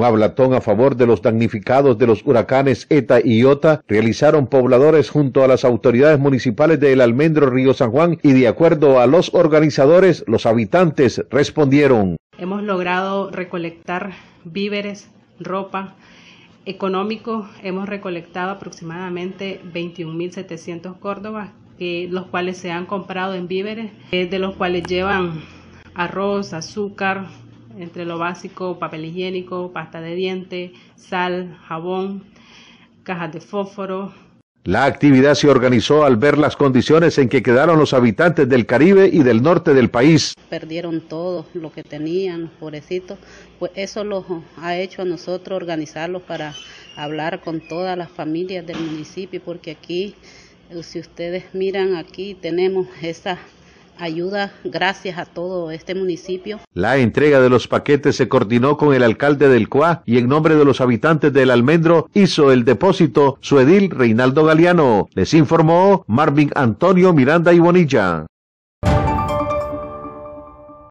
hablatón a favor de los damnificados de los huracanes ETA y IOTA realizaron pobladores junto a las autoridades municipales de El Almendro, Río San Juan, y de acuerdo a los organizadores, los habitantes respondieron. Hemos logrado recolectar víveres, ropa, económico. Hemos recolectado aproximadamente 21.700 córdobas, los cuales se han comprado en víveres, de los cuales llevan arroz, azúcar, entre lo básico, papel higiénico, pasta de diente, sal, jabón, cajas de fósforo. La actividad se organizó al ver las condiciones en que quedaron los habitantes del Caribe y del norte del país. Perdieron todo lo que tenían, los pobrecitos. Pues eso los ha hecho a nosotros organizarlos para hablar con todas las familias del municipio, porque aquí, si ustedes miran, aquí tenemos esa ayuda gracias a todo este municipio. La entrega de los paquetes se coordinó con el alcalde del Cuá y en nombre de los habitantes del Almendro hizo el depósito su edil Reinaldo Galeano. Les informó Marvin Antonio Miranda y Bonilla.